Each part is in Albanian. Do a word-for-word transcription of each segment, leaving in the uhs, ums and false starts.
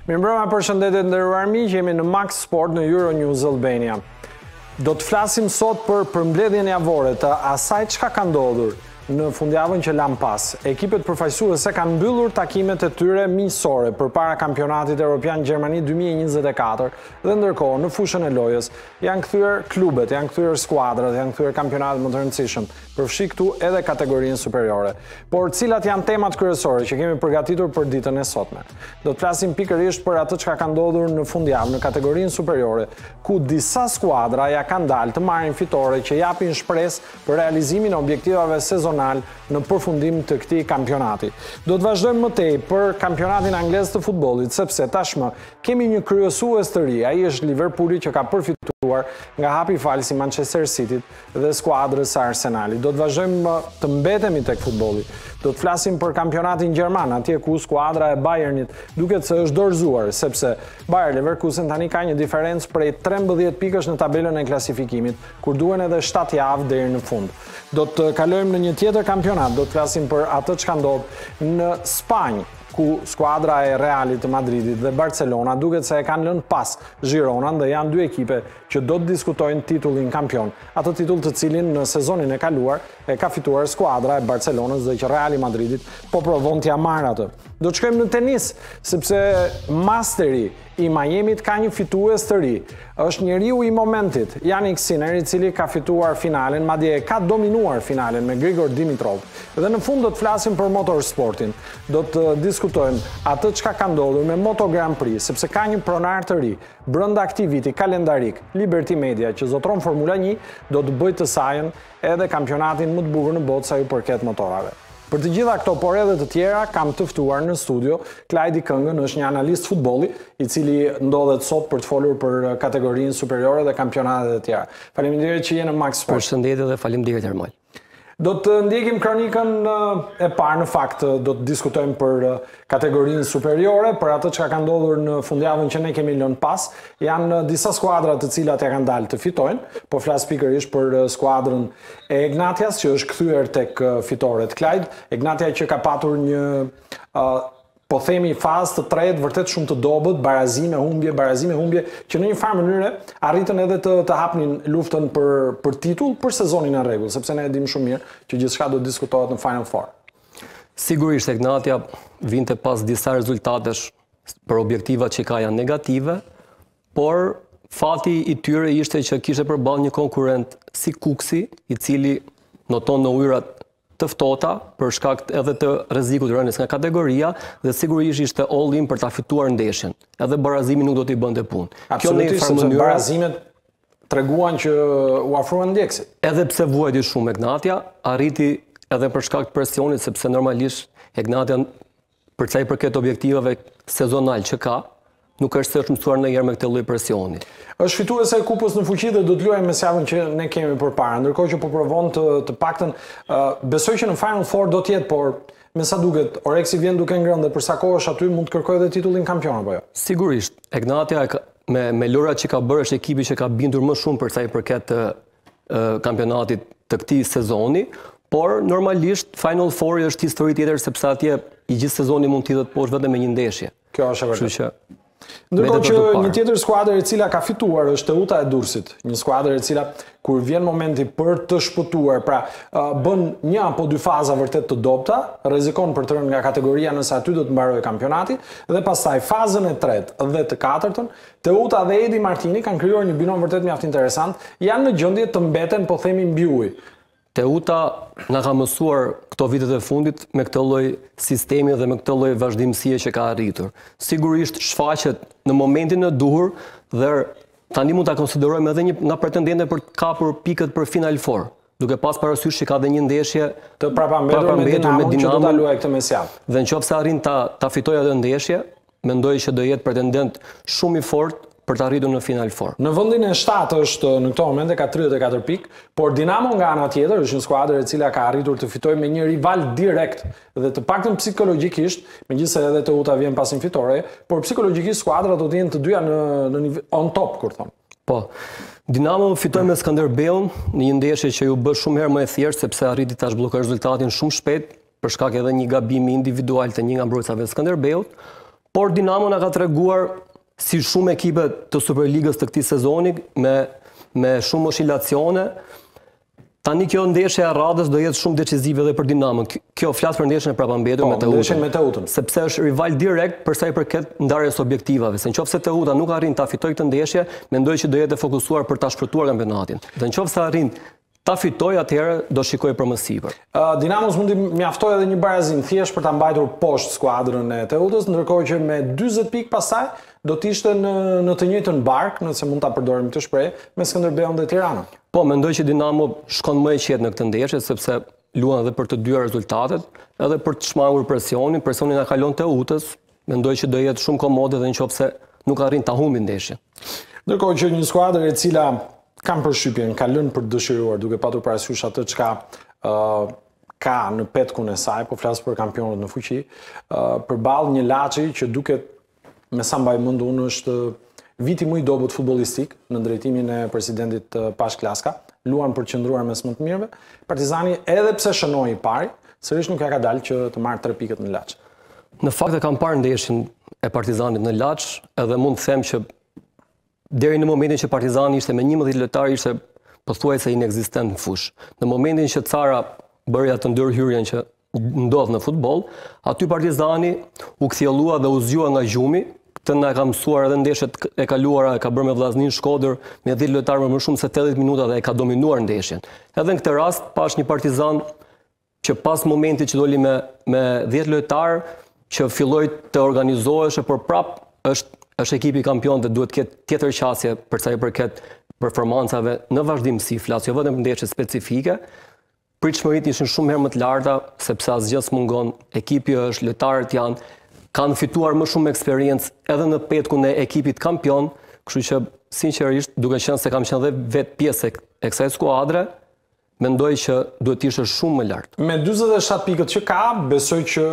Mirëmbrëma, përshëndetje nderuar miq, jemi në Max Sport në Euronews Albania. Do të flasim sot për përmbledhjen javore të asaj çka ka ndodhur në fundjavën që lam pas. Ekipet përfaqësuese kanë mbyllur takimet e tyre miqësore përpara kampionatit evropian Gjermani dy mijë e njëzet e katër dhe ndërkohë në fushën e lojës janë kthyer klubet, janë kthyer skuadrat, janë kthyer kampionatet më të rëndësishëm, përfshi këtu edhe kategorinë superiore. Por cilat janë temat kryesore që kemi përgatitur për ditën e sotme? Do të flasim pikërisht për atë çka ka ndodhur në fundjavë në kategorinë superiore, ku disa skuadra ja kanë dalë të marrin fitore që japin shpresë për realizimin e objektivave sezonale në përfundim të këtij kampionati. Do të vazhdojmë më tej për kampionatin anglez të futbollit, sepse tashmë kemi një kryesues të ri, ai është Liverpooli që ka përfituar nga hapi fals i Manchester Cityt dhe skuadrës së Arsenalit. Do të vazhdojmë të mbetemi tek futbolli. Do të flasim për kampionatin gjerman, atje ku skuadra e Bayernit duket se është dorëzuar, sepse Bayer Leverkusen tani ka një diferencë prej trembëdhjetë pikësh në tabelën e klasifikimit, kur duhen edhe shtatë javë deri në fund. Do të kalojmë në një tjetër kampionat, do të flasim për atë çka ndodh në Spanjë, ku skuadra e Realit të Madridit dhe Barcelona duket se e kanë lënë pas Gironan dhe janë dy ekipe që do të diskutojnë titullin kampion. Atë titull të cilin në sezonin e kaluar e ka fituar skuadra e Barcelonës dhe që Reali Madridit po provon t'ja marrë atë. Do të shkojmë në tenis, sepse Masteri i Miamit ka një fitues të ri. Është njeriu i momentit, Jannik Sinner, i cili ka fituar finalen, madje ka dominuar finalen me Grigor Dimitrov. Dhe në fund do të flasim për motorsportin. Do të diskutojmë atë çka ka ndodhur me Moto Grand Prix, sepse ka një pronar të ri brenda këtij viti kalendarik. Liberty Media, që zotron Formula një, do të bëjë të sajën edhe kampionatin më të bukur në botë sa i përket motorave. Për të gjitha këto, por edhe të tjera, kam të ftuar në studio Klajdi Këngën, është një analist futbolli, i cili ndodhet sot për të folur për kategorinë superiore dhe kampionatet e tjera. Faleminderit që je në Max Sport. Përshëndetje dhe faleminderit Ermal. Do të ndjekim kronikën e parë, në fakt do të diskutojmë për kategorinë superiore, për atë që ka ndodhur në fundjavën që ne kemi lënë pas. Janë disa skuadra të cilat ja kanë dalë të fitojnë, po flas pikërisht për skuadrën e Ignatias që është kthyer tek fitoret Klajд. Ignatia që ka patur një uh, po themi fazë të tretë vërtet shumë të dobët, barazime, humbje, barazime, humbje, që në një farë mënyre arritën edhe të, të hapnin luftën për, për titull për sezonin e rregull, sepse ne e dim shumë mirë që gjithçka do të diskutohet në Final Four. Sigurisht Ignatia vinte pas disa rezultatesh për objektivat që ka janë negative, por fati i tyre ishte që kishte përballë një konkurrent si Kuksi, i cili noton në ujërat të ftohta për shkak edhe të rrezikut të rënies nga kategoria dhe sigurisht ishte all in për ta fituar ndeshjen. Edhe barazimi nuk do t'i bënte punë. Kjo në një farë mënyrë barazimet treguan që u afruan ndjekësit. Edhe pse vuajti shumë Ignatia, arriti edhe për shkak të presionit, sepse normalisht Ignatia për sa i përket objektivave sezonal që ka, nuk është se është mësuar ndonjëherë me këtë lloj presioni. Është fituese e kupës në fuqi dhe do të luajë me javën që ne kemi përpara, ndërkohë që po provon të, të paktën uh, besoj që në Final Four do të jetë, por me sa duket Oreksi vjen duke ngrënë dhe për sa kohë është aty mund të kërkojë edhe titullin kampion apo jo? Sigurisht, Ignatia me me lojrat që ka bërë është ekipi që ka bindur më shumë për sa i përket uh, kampionatit të këtij sezoni, por normalisht Final Four është histori tjetër sepse atje i gjithë sezoni mund të hidhet poshtë vetëm me një ndeshje. Kjo është e vërtetë. Ndërkohë që një tjetër skuadër e cila ka fituar është Teuta e Durrësit, një skuadër e cila kur vjen momenti për të shpëtuar, pra bën një apo dy faza vërtet të dobta, rrezikon për të rënë nga kategoria nëse aty do të mbarojë kampionati, dhe pastaj fazën e tretë dhe të katërtën, Teuta dhe Edi Martini kanë krijuar një binom vërtet mjaft interesant, janë në gjendje të mbeten, po themi mbi ujë. Teuta na ka mësuar këto vitet e fundit me këtë lloj sistemi dhe me këtë lloj vazhdimësie që ka arritur. Sigurisht shfaqet në momentin e duhur dhe tani mund ta konsiderojmë edhe një nga pretendentët për të kapur pikët për Final Four, duke pas parasysh që ka dhe një ndeshje të prapambetur me Dinamo që do ta luajë këtë mesjavë. Dhe nëse arrin ta ta fitojë atë ndeshje, mendoj që do jetë pretendent shumë i fortë për të arritur në Final Four. Në vendin e shtatë është në këtë moment e ka tridhjetë e katër pikë, por Dinamo nga ana tjetër është një skuadër e cila ka arritur të fitojë me një rival direkt dhe të paktën psikologjikisht, megjithëse edhe Teuta vjen pas një fitore, por psikologjikisht skuadrat do të jenë të dyja në në on top, kur thon. Po. Dinamo fitoi me Skënderbeun në një ndeshje që ju bë shumë herë më e thjeshtë sepse arriti ta zhbllokojë rezultatin shumë shpejt për shkak edhe një gabimi individual të një nga mbrojtësave të Skënderbeut. Por Dinamo na ka treguar si shumë ekipe të Superligës të këtij sezoni me me shumë oscilacione. Tani kjo ndeshje e radhës do jetë shumë decisive edhe për Dinamo. Kjo flas për ndeshjen e prapambetur me Teutën. me Teutën. Sepse është rival direkt për sa i përket ndarjes objektivave. Se nëse Teuta nuk arrin ta fitojë këtë ndeshje, mendoj që do jetë fokusuar për ta shpërtuar kampionatin. Dhe nëse arrin ta fitojë, atëherë do shikojë për më sipër. Uh, Dinamos mundi mjaftojë edhe një barazim thjesht për ta mbajtur poshtë skuadrën e Teutës, ndërkohë që me dyzet pikë pastaj do të ishte në, në të njëjtën barkë, nëse mund ta përdorim këtë shprehje, me Skënderbeun dhe Tiranën. Po, mendoj që Dinamo shkon më e qetë në këtë ndeshje, sepse luan edhe për të dyja rezultatet, edhe për të shmangur presionin, presionin e kalon Teutës, mendoj që do jetë shumë komode dhe nëse nuk arrin ta humbi ndeshjen. Ndërkohë që një skuadër e cila kam përshtypjen, ka lënë për të dëshiruar, duke patur parasysh atë çka uh, ka në petkun e saj, po flas për kampionët në fuqi, uh, përballë një Laçi që duket, me sa mbaj mend unë, është viti më i dobët futbollistik në drejtimin e presidentit Pash Klaska, luan për të qëndruar mes më të mirëve. Partizani, edhe pse shënoi i pari, sërish nuk ja ka dalë që të marrë tre pikët në Laç. Në fakt e kam parë ndeshjen e Partizanit në Laç, edhe mund të them që deri në momentin që Partizani ishte me njëmbëdhjetë lojtarë ishte pothuajse inekzistent në fushë. Në momentin që Cara bëri atë ndërhyrjen që ndodh në futboll, aty Partizani u kthjellua dhe u zgjua nga gjumi. Këtë na ka mësuar edhe ndeshjet e kaluara, e ka bërë me Vllaznin Shkodër me dhjetë lojtarë më shumë se tetëdhjetë minuta dhe e ka dominuar ndeshjen. Edhe në këtë rast pash një Partizan që pas momentit që doli me me dhjetë lojtarë që filloi të organizoheshë, por prap është është ekipi kampion dhe duhet të ketë tjetër qasje për sa i përket performancave në vazhdimsi, flas jo vetëm ndeshje specifike. Pritshmëritë ishin shumë herë më të larta sepse asgjë s'mungon, ekipi është, lojtarët janë, kanë fituar më shumë eksperiencë edhe në petkun e ekipit kampion, kështu që sinqerisht, duke qenë se kam qenë dhe vetë pjesë e kësaj skuadre, mendoj që duhet të ishte shumë më lart. Me dyzet e shtatë pikët që ka, besoj që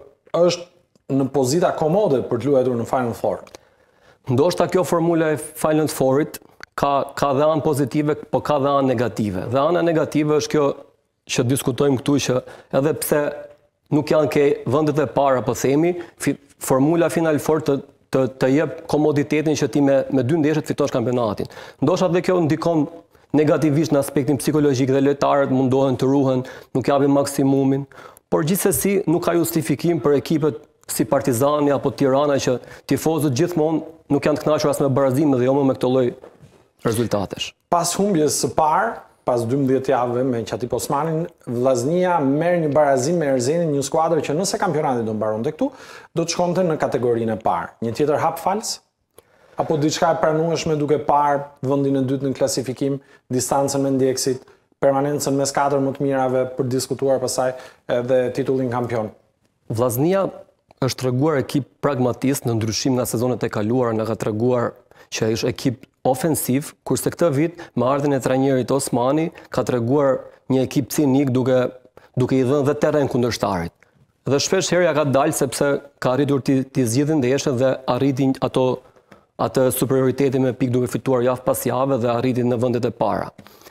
është në pozita komode për të luajtur në Final Four. Ndoshta kjo formula e Final Fourit ka ka dhe anë pozitive, po ka dhe anë negative. Dhe ana negative është kjo që diskutojmë këtu, që edhe pse nuk janë ke vendet e para, po themi, formula Final Four të të të jep komoditetin që ti me me dy ndeshje të fitosh kampionatin. Ndoshta edhe kjo ndikon negativisht në aspektin psikologjik dhe lojtarët mundohen të ruhen, nuk japin maksimumin, por gjithsesi nuk ka justifikim për ekipet si Partizani apo Tirana që tifozët gjithmonë nuk janë të kënaqur as me barazimin dhe jo më me këtë lloj rezultatesh. Pas humbjes së parë, pas dymbëdhjetë javëve me Qatip Osmanin, Vllaznia merr një barazim me Erzenin, një skuadër që nëse kampionati do mbaronte këtu, do të shkonte në kategorinë e parë. Një tjetër hap fals? Apo diçka e pranueshme duke parë vendin e dytë në klasifikim, distancën me ndjekësit, permanencën mes katër më të mirave për të diskutuar pasaj edhe titullin kampion? Vllaznia është treguar ekip pragmatist në ndryshim nga sezonet e kaluara, na ka treguar që është ekip ofensiv, kurse këtë vit me ardhen e trajnerit Osmani ka treguar një ekip cinik duke duke i dhënë dhe terren kundërshtarit. Dhe shpesh herë ja ka dalë sepse ka arritur të të zgjidhin ndeshjet dhe arritin ato atë superioritetin me pikë duke fituar javë pas jave dhe arritin në vendet e para.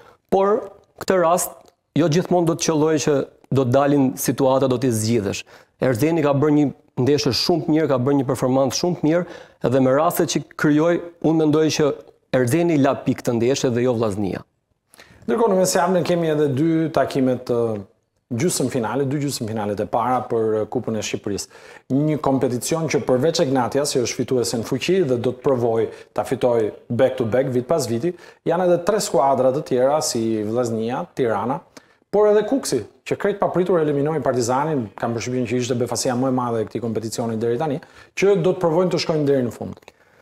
Por këtë rast jo gjithmonë do të qellojë që do të dalin situata, do të zgjidhesh. Erzeni ka bërë një ndeshje shumë të mirë, ka bërë një performancë shumë të mirë, edhe me rastet që krijoi, unë mendoj që Erzeni la pikë të ndeshje dhe jo Vllaznia. Ndërkohë në mesjavën kemi edhe dy takimet të gjysmëfinale, dy gjysmëfinalet e para për Kupën e Shqipërisë. Një kompeticion që përveç Ignatias, që është fituese në fuqi dhe do të provojë ta fitojë back to back vit pas viti, janë edhe tre skuadra të tjera si Vllaznia, Tirana, por edhe Kuksi, që krejt papritur eliminoi Partizanin, kam përshtypjen që ishte befasia më e madhe e këtij kompeticioni deri tani, që do të provojnë të shkojnë deri në fund.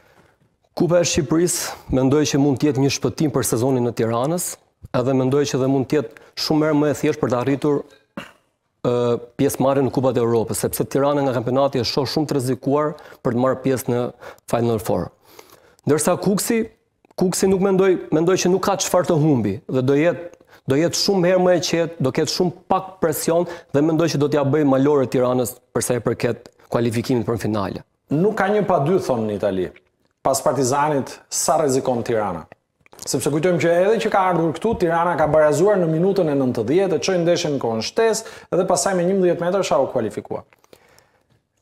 Kupa e Shqipërisë mendoj që mund të jetë një shpëtim për sezonin në Tiranës, edhe mendoj që dhe mund të jetë shumë herë më e thjeshtë për të arritur uh, pjesëmarrje në Kupat e Evropës, sepse Tirana nga kampionati është shoh shumë të rrezikuar për të marrë pjesë në Final Four. Ndërsa Kuksi, Kuksi nuk mendoj, mendoj që nuk ka çfarë të humbi dhe do jetë do jetë shumë herë më e qetë, do ketë shumë pak presion dhe mendoj që do t'ja bëjë malore Tiranës për sa i përket kualifikimit për finale. Nuk ka një pa dy thonë në Itali. Pas Partizanit, sa rrezikon Tirana? Sepse kujtojmë që edhe që ka ardhur këtu, Tirana ka barazuar në minutën e nëntëdhjetë, e çoi ndeshjen në kohën shtesë dhe pastaj me njëmbëdhjetë metra u kualifikua.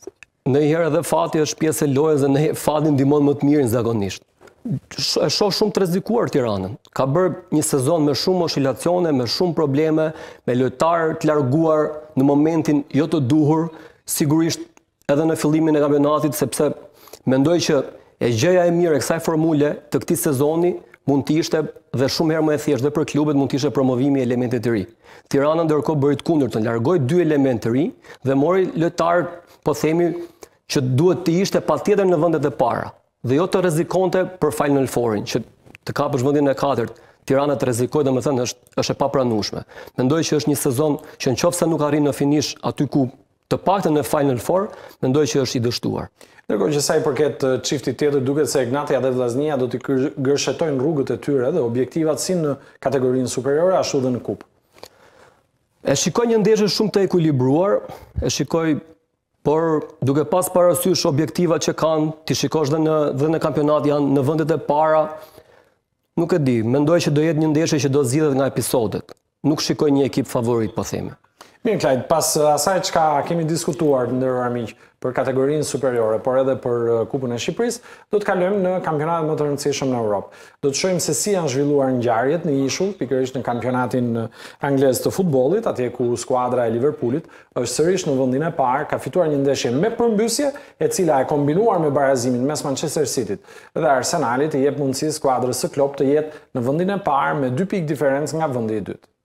ndonjëherë edhe fati është pjesë e lojës dhe ne fati ndihmon më të mirin zakonisht. E shoh shumë të rrezikuar Tiranën. Ka bërë një sezon me shumë oscilacione, me shumë probleme, me lojtarë të larguar në momentin jo të duhur, sigurisht edhe në fillimin e kampionatit, sepse mendoj që e gjëja e mirë e kësaj formule të këtij sezoni mund të ishte dhe shumë herë më e thjeshtë dhe për klubet mund të ishte promovimi i elementit të ri. Tirana ndërkohë bëri të kundërtën, largoi dy elementë të ri dhe mori lojtarë, po themi, që duhet të ishte patjetër në vendet e para dhe jo të rrezikonte për Final Fourin, që të kapësh vendin e katërt. Tirana të rrezikojë, domethënë është është e papranueshme. Mendoj që është një sezon që nëse nuk arrin në finish aty ku të paktën në Final Four, mendoj që është i dështuar. Ndërkohë që sa i përket çiftit tjetër, duket se Ignatia dhe Vllaznia do të gërshetojnë rrugët e tyre dhe objektivat si në kategorinë superiore ashtu edhe në kupë. E shikoj një ndeshje shumë të ekuilibruar, e shikoj, por duke pas parasysh objektivat që kanë, ti shikosh dhe në dhe në kampionat janë në vendet e para, nuk e di, mendoj që do jetë një ndeshje që do zgjidhet nga episodet. Nuk shikoj një ekip favorit, po themi. Mirë, Klajt, pas asaj çka kemi diskutuar ndërruar miq për kategorinë superiore, por edhe për Kupën e Shqipërisë, do të kalojmë në kampionatet më të rëndësishëm në Europë. Do të shohim se si janë zhvilluar ngjarjet në ishull, pikërisht në kampionatin anglez të futbollit, atje ku skuadra e Liverpoolit është sërish në vendin e parë, ka fituar një ndeshje me përmbysje, e cila e kombinuar me barazimin mes Manchester Cityt dhe Arsenalit i jep mundësi skuadrës së Klopp të jetë në vendin e parë me dy pikë diferencë nga vendi i dytë.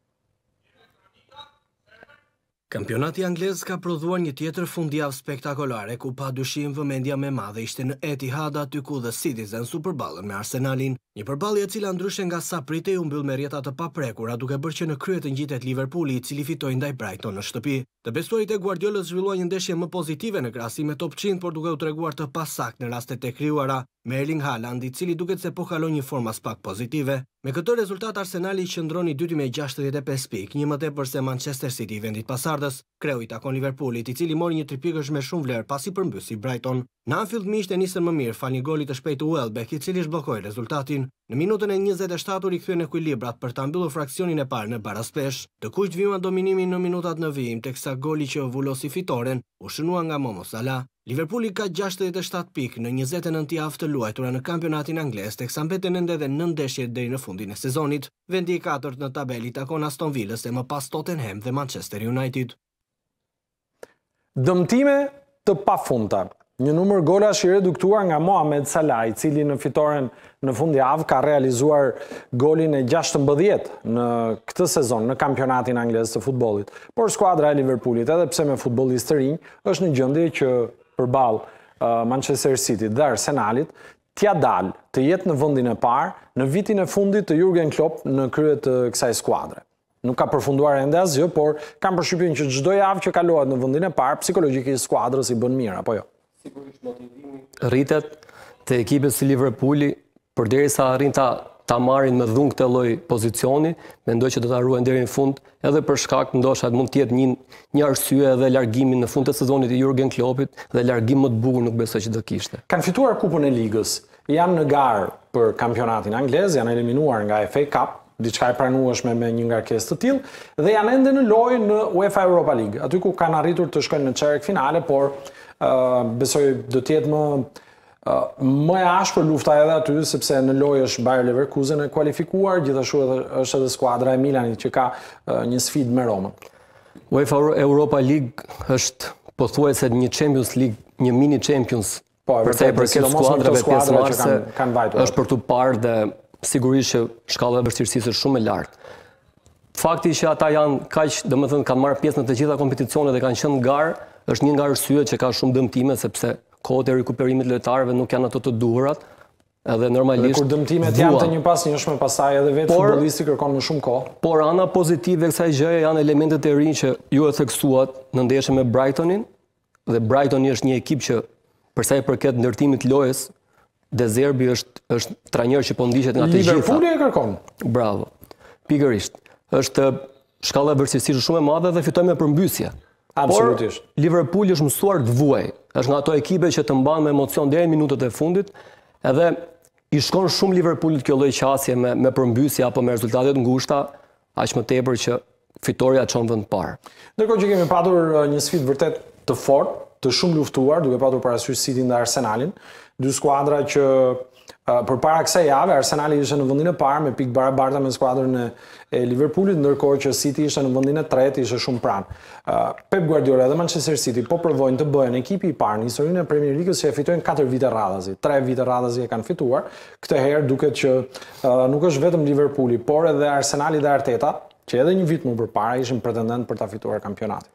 Kampionati anglez ka prodhuar një tjetër fundjavë spektakolare ku pa dyshim vëmendja më e madhe ishte në Etihad aty ku The Citizens u përballën me Arsenalin, një përballje e cila ndryshe nga sa pritej u mbyll me rrjeta të paprekura duke bërë që në krye të ngjitet Liverpooli i cili fitoi ndaj Brighton në shtëpi. Të besuarit e Guardiolës zhvilluan një ndeshje më pozitive në krahasim me top qind, por duke u treguar të pasakt në rastet e krijuara me Erling Haaland i cili duket se po kalon një formë as pak pozitive. Me këtë rezultat Arsenali qëndron i dyti me gjashtëdhjetë e pesë pikë, një më tepër se Manchester City i vendit pasardhës. Kreu i takon Liverpoolit, i cili mori një tripikësh me shumë vlerë pasi përmbysi Brighton. Në Anfield miqtë nisën më mirë fal një goli të shpejtë të Welbeck, i cili zhbllokoi rezultatin. Në minutën e njëzet e shtatë u rikthyen ekuilibrat për ta mbyllur fraksionin e parë në barazpesh. Të kuq vima dominimin në minutat në vijim, teksa goli që vullosi fitoren u shënua nga Momo Salah. Liverpooli ka gjashtëdhjetë e shtatë pikë në njëzet e nëntë javë të luajtura në kampionatin anglez, teksa mbeten ende edhe nëntë ndeshje deri në fundin e sezonit. Vendi i katërt në tabelë takon Aston Villës e më pas Tottenham dhe Manchester United. Dëmtime të pafundta. Një numër golash i reduktuar nga Mohamed Salah, i cili në fitoren në fundjavë ka realizuar golin e gjashtëmbëdhjetë në këtë sezon në kampionatin anglez të futbollit. Por skuadra e Liverpoolit, edhe pse me futbollistë të rinj, është në gjendje që përballë uh, Manchester City dhe Arsenalit t'ia dalë të jetë në vendin e parë në vitin e fundit të Jurgen Klopp në krye të kësaj skuadre. Nuk ka përfunduar ende asgjë, por kam përshtypjen që çdo javë që kalohet në vendin e parë, psikologjikisht skuadrës i bën mirë, apo jo? Sigurisht motivimi rritet te ekipet si Liverpooli, përderisa arrin ta ta marrin me dhun këtë lloj pozicioni, mendoj që do ta ruajnë deri në fund, edhe për shkak ndoshta mund të jetë një një arsye edhe largimin në fund të sezonit të Jurgen Kloppit dhe largim më të bukur nuk besoj që do kishte. Kanë fituar Kupën e Ligës, janë në garë për kampionatin anglez, janë eliminuar nga F A Cup, diçka e pranueshme me një ngarkesë të tillë, dhe janë ende në lojë në UEFA Europa League, aty ku kanë arritur të shkojnë në çerek finale, por uh, besoj do të jetë më uh, më e ashpër lufta edhe aty, sepse në lojë është Bayer Leverkusen e kualifikuar, gjithashtu edhe është edhe skuadra e Milanit që ka uh, një sfidë me Romën. UEFA Europa League është pothuajse një Champions League, një mini Champions, po, për sa i përket skuadrave pjesëmarrëse, kanë vajtur. Është për tu parë dhe sigurisht që shkalla e vështirësisë është shumë e lartë. Fakti që ata janë kaq, domethënë kanë marrë pjesë në të gjitha kompeticionet dhe kanë qenë në garë, është një nga arsyet që ka shumë dëmtime sepse kohët e rikuperimit të lojtarëve nuk janë ato të duhurat, edhe normalisht. Dhe kur dëmtimet janë të njëpasnjëshme, pastaj edhe vetë futbollisti kërkon më shumë kohë. Por ana pozitive e kësaj gjëje janë elementet e rinj që ju e theksuat në ndeshjen me Brightonin, dhe Brightoni është një ekip që për sa i përket ndërtimit të lojës, De Zerbi është është trajner që po ndiqet nga të gjitha. Liverpooli e kërkon. Bravo. Pikërisht. Është shkalla e vështirësisë shumë e madhe dhe fiton me përmbysje. Absolutisht. Por Liverpooli është mësuar të vuajë. Është nga ato ekipe që të mban me emocion deri në minutët e fundit, edhe i shkon shumë Liverpoolit kjo lloj qasje me me përmbysje apo me rezultate të ngushta, aq më tepër që fitoria çon vend parë. Ndërkohë që kemi patur një sfidë vërtet të fortë të shumë luftuar, duke patur parasysh Cityn dhe Arsenalin, dy skuadra që për para kësaj jave, Arsenali ishte në vendin e parë me pikë barabarta me skuadrën e Liverpoolit, ndërkohë që City ishte në vendin e tretë, ishte shumë pranë. Pep Guardiola dhe Manchester City po provojnë të bëhen ekipi i parë në historinë e Premier League-s që e fitojnë katër vite radhazi. tre vite radhazi e kanë fituar. Këtë herë duket që nuk është vetëm Liverpooli, por edhe Arsenali dhe Arteta, që edhe një vit më përpara ishin pretendent për ta fituar kampionatin.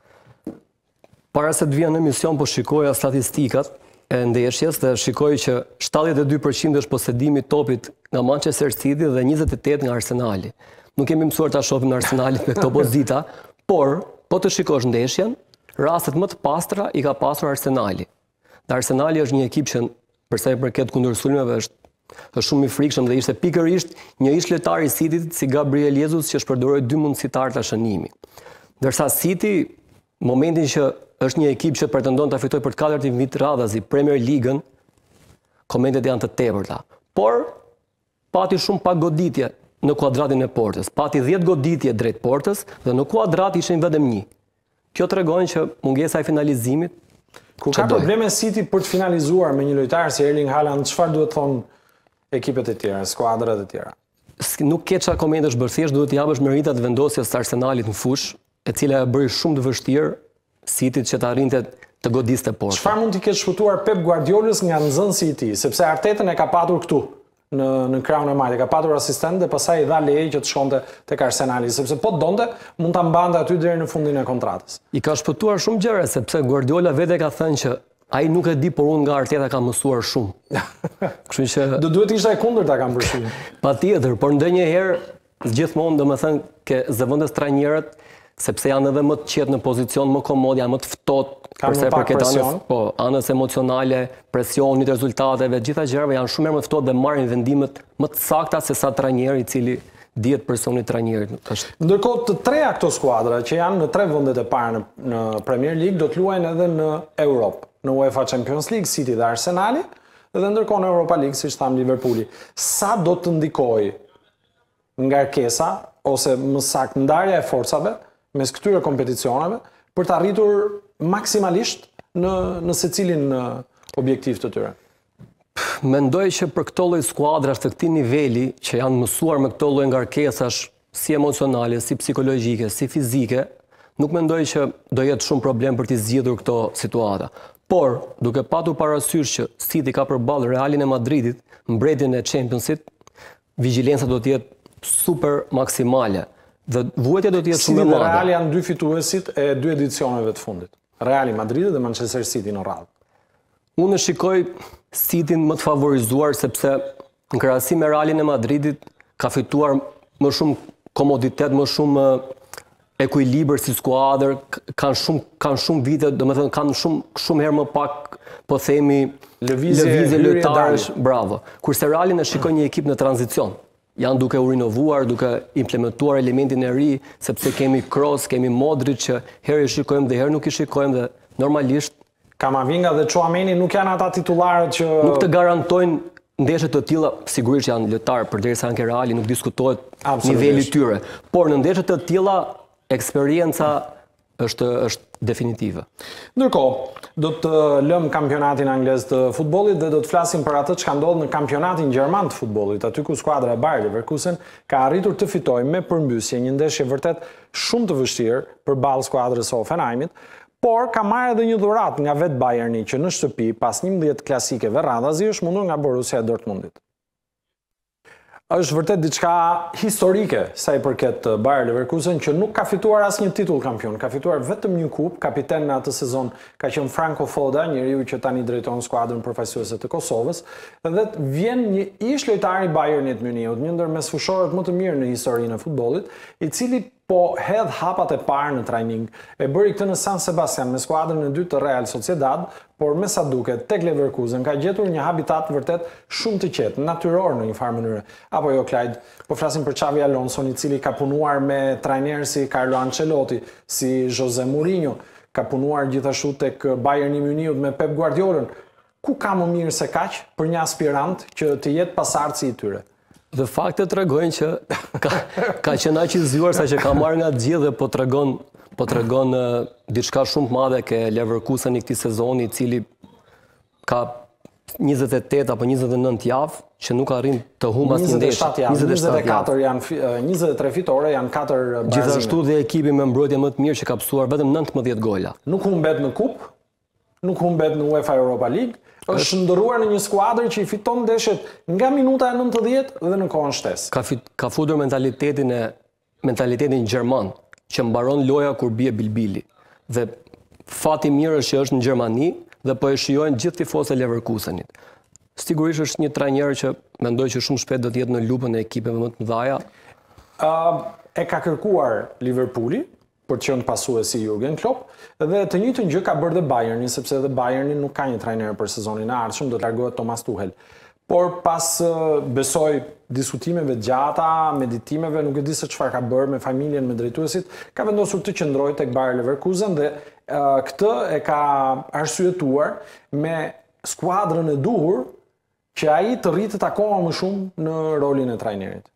Para se të vija në emision, po shikoja statistikat e ndeshjes dhe shikoj që shtatëdhjetë e dy përqind është posedimi i topit nga Manchester City dhe njëzet e tetë nga Arsenali. Nuk kemi mësuar ta shohim në Arsenalit me këto pozita, por po të shikosh ndeshjen, rastet më të pastra i ka pasur Arsenali. Dhe Arsenali është një ekip që përsa i përket kundërsulmeve është është shumë i frikshëm dhe ishte pikërisht një ish lojtar i Cityt si Gabriel Jesus që shpërdoroi dy mundësitar të shënimi. Ndërsa City, momentin që është një ekip që pretendon të fitojë për të katërt vit radhazi Premier League-ën, komentet janë të tepërta. Por pati shumë pak goditje në kuadratin e portës. Pati dhjetë goditje drejt portës dhe në kuadrat ishin vetëm një. Kjo tregon që mungesa e finalizimit ku ka probleme City për të finalizuar me një lojtar si Erling Haaland, çfarë duhet thonë ekipet e tjera, skuadrat e tjera? Nuk ke çfarë komentesh bërë, thjesht duhet t'i japësh meritat vendosjes së Arsenalit në fushë, e cila e bëri shumë të vështirë Cityt që të arrinte të godiste portën. Çfarë mund t'i ketë shfutuar Pep Guardiolës nga nxënësi i tij, sepse Artetën e ka patur këtu në në krahun e majtë, ka patur asistent dhe pastaj i dha leje që të shkonte tek Arsenali, sepse po donte mund ta mbante aty deri në fundin e kontratës. I ka shpëtuar shumë gjëra sepse Guardiola vetë ka thënë që ai nuk e di, por unë nga Arteta ka mësuar shumë. Kështu që do duhet ishte e kundërta kam përshtypjen. Patjetër, por ndonjëherë gjithmonë domethënë ke zëvendës trajnerët sepse janë edhe më të qetë në pozicion më komod, janë më të ftohtë përse përket anës, po, anës emocionale, presionit, rezultateve, gjitha gjërave janë shumë më të ftohtë dhe marrin vendimet më të sakta se sa trajneri i cili dihet personi i trajnerit. Ndërkohë të treja këto skuadra që janë në tre vendet e parë në, në Premier League do të luajnë edhe në Europë, në UEFA Champions League, City dhe Arsenali, dhe ndërkohë në Europa League, siç tham Liverpooli. Sa do të ndikojë ngarkesa ose më saktë ndarja e forcave mes këtyre kompeticioneve për të arritur maksimalisht në, në secilin objektiv të tyre? Mendoj që për këto lloj skuadrash të këtij niveli që janë mësuar me këto lloj ngarkesash si emocionale, si psikologjike, si fizike, nuk mendoj që do jetë shumë problem për të zgjidhur këto situata. Por, duke patur parasysh që City ka përballë Realin e Madridit, mbretjen e Championsit, vigjilenca do të jetë super maksimale. Dhe vuajtja do të jetë shumë e madhe. Reali janë dy fituesit e dy edicioneve të fundit. Reali Madrid dhe Manchester City në radhë. Unë shikoj Cityn më të favorizuar sepse në krahasim me Realin e Madridit ka fituar më shumë komoditet, më shumë ekuilibër si skuadër, kanë shumë kanë shumë vite, domethënë kanë shumë shumë herë më pak, po themi, lëvizje lojtarësh, bravo. Kurse Realin e shikoj një ekip në tranzicion. Janë duke u rinovuar, duke implementuar elementin e ri, sepse kemi Kroos, kemi Modric që herë i shikojmë dhe herë nuk i shikojmë dhe normalisht Kamavinga dhe Chouameni nuk janë ata titularët që nuk të garantojnë ndeshje të tilla, sigurisht janë lojtarë përderisa janë ke Reali, nuk diskutohet niveli i tyre, por në ndeshje të tilla eksperienca është është definitive. Ndërkohë, do të lëm kampionatin anglez të futbollit dhe do të flasim për atë çka ndodh në kampionatin gjerman të futbollit, aty ku skuadra e Bayer Leverkusen ka arritur të fitojë me përmbysje një ndeshje vërtet shumë të vështirë përballë skuadrës së Hoffenheimit, por ka marrë edhe një dhuratë nga vetë Bayerni që në shtëpi pas njëmbëdhjetë klasikeve radhazi është mundur nga Borussia Dortmundit. Është vërtet diçka historike sa i përket Bayer Leverkusen që nuk ka fituar asnjë titull kampion, ka fituar vetëm një kupë. Kapiten në atë sezon ka qenë Franco Foda, njeriu që tani drejton skuadrën përfaqësuese të Kosovës, dhe vjen një ish lojtar i Bayernit Muniut, një ndër mesfushorët më të mirë në historinë e futbollit, i cili po hedh hapat e parë në trajning. E bëri këtë në San Sebastian me skuadrën e dytë të Real Sociedad, por me sa duket tek Leverkusen ka gjetur një habitat vërtet shumë të qetë, natyror në një farë mënyrë. Apo jo, Clyde, po flasim për Xavi Alonso, i cili ka punuar me trajnerë si Carlo Ancelotti, si Jose Mourinho, ka punuar gjithashtu tek Bayern Muniut me Pep Guardiolën. Ku ka më mirë se kaq për një aspirant që të jetë pasardhësi i tyre? Dhe faktet tregojnë që ka, ka qenë aq i zgjuar sa që ka marrë nga gjithë dhe po tregon po tregon diçka shumë të madhe ke Leverkusen i këtij sezoni, i cili ka njëzet e tetë apo njëzet e nëntë javë që nuk arrin të humb asnjë ndeshje. njëzet e katër janë njëzet e tre fitore, janë katër barazime. Gjithashtu dhe ekipi me mbrojtje më të mirë që ka pësuar vetëm nëntëmbëdhjetë gola. Nuk humbet në kupë, nuk humbet në UEFA Europa League, është ndërruar në një skuadër që i fiton ndeshjet nga minuta e nëntëdhjetë dhe në kohën shtesë. Ka fit, ka futur mentalitetin e mentalitetin gjerman që mbaron loja kur bie bilbili. Dhe fati mirë është që është në Gjermani dhe po e shijojnë gjithë tifozët e Leverkusenit. Sigurisht është një trajner që mendoj që shumë shpejt do të jetë në lupën e ekipeve më të mëdha. Uh, e ka kërkuar Liverpooli për të qenë pasuesi Jurgen Klopp dhe të njëjtën gjë ka bërë dhe Bayerni, sepse edhe Bayerni nuk ka një trajner për sezonin e ardhshëm, do të largohet Thomas Tuchel. Por pas uh, besoj diskutimeve gjata, meditimeve, nuk e di se çfarë ka bërë me familjen, me drejtuesit, ka vendosur të qëndrojë tek Bayer Leverkusen dhe uh, këtë e ka arsyetuar me skuadrën e duhur që ai të rritet akoma më shumë në rolin e trajnerit.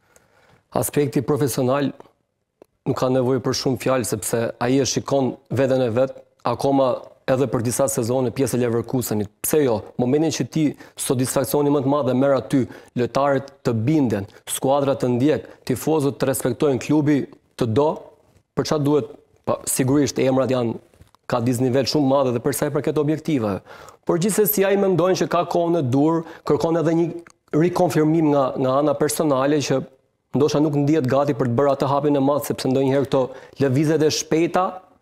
Aspekti profesional nuk ka nevojë për shumë fjalë, sepse ai e shikon veten e vet akoma edhe për disa sezone pjesë e Leverkusenit. Pse jo? Momentin që ti satisfaksioni më të madh e merr aty, lojtarët të binden, skuadra të ndjek, tifozët të respektojnë, klubi të do, për çfarë duhet? Pa, sigurisht emrat janë ka disnivel shumë madhe dhe për sa i përket objektivave. Por gjithsesi ai mendojnë që ka kohën e dur, kërkon edhe një rikonfirmim nga nga ana personale që ndoshta nuk ndihet gati për të bërë atë hapin e madh, sepse ndonjëherë këto lëvizjet e shpejta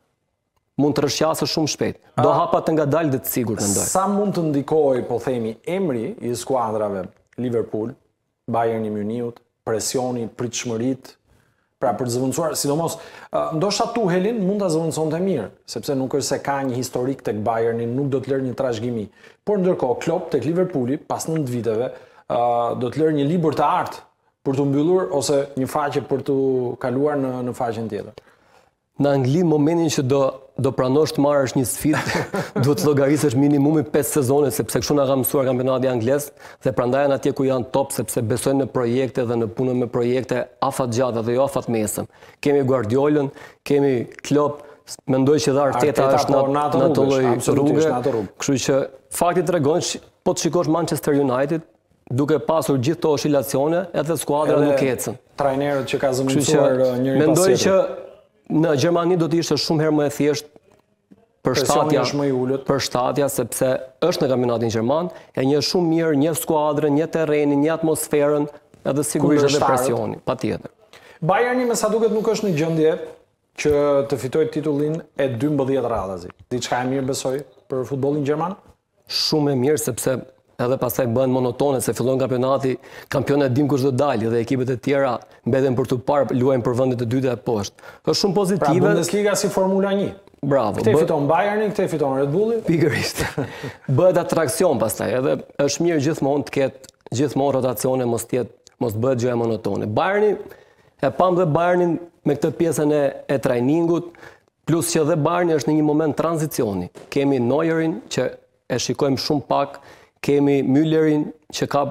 mund të rrshjasë shumë shpejt. Do hapa të ngadalë dhe të sigurt mendoj. Sa mund të ndikojë, po themi, emri i skuadrave Liverpool, Bayern Muniut, presioni, pritshmëritë, pra për të zëvendësuar, sidomos, ndoshta Tuhelin mund ta zëvendësonte mirë, sepse nuk është se ka një historik tek Bayerni, nuk do të lërë një trashëgimi. Por ndërkohë Klopp tek Liverpooli, pas nëntë viteve, do të lërë një libër të artë për të mbyllur ose një faqe për të kaluar në në faqen tjetër. Në Angli, momentin që do do pranosh të marrësh një sfidë, duhet të llogarisësh minimumi pesë sezone, sepse kështu na ka mësuar kampionati anglez dhe prandaj janë atje ku janë top, sepse besojnë në projekte dhe në punën me projekte afatgjata dhe jo afatmesëm. Kemi Guardiolën, kemi Klopp, mendoj që dhe Arteta është në atë lloj rrugë. Kështu që fakti tregon që po të shikosh Manchester United, duke pasur gjithë to oscilacione, edhe skuadra nuk ecën. Trajnerët që ka zëvendësuar njëri pas tjetrit. Mendoj që në Gjermani do të ishte shumë herë më e thjeshtë për shtatja, për shtatja, sepse është në kampionatin gjerman, e një shumë mirë, një skuadrën, një terrenin, një atmosferën, edhe sigurisht edhe presioni, patjetër. Bayerni me sa duket nuk është në gjendje që të fitojë titullin e dymbëdhjetë radhazi. Diçka e mirë besoj për futbollin gjerman? Shumë e mirë, sepse edhe pastaj bëhen monotone, se fillon kampionati, kampionet dim kush do dalë dhe ekipet e tjera mbeten për të parë, luajnë për vendet e dyta e poshtë. Është shumë pozitive. Pra Bundesliga si Formula një. Bravo. Këte fiton Bayerni, këte fiton Red Bulli. Pikërisht. Bëhet atraksion pastaj, edhe është mirë gjithmonë të ketë gjithmonë rotacione, mos të mos bëhet gjëja monotone. Bayerni e pam dhe Bayernin me këtë pjesën e, e trajningut, plus që dhe Bayerni është në një moment tranzicioni. Kemi Neuerin që e shikojmë shumë pak, kemi Müllerin që ka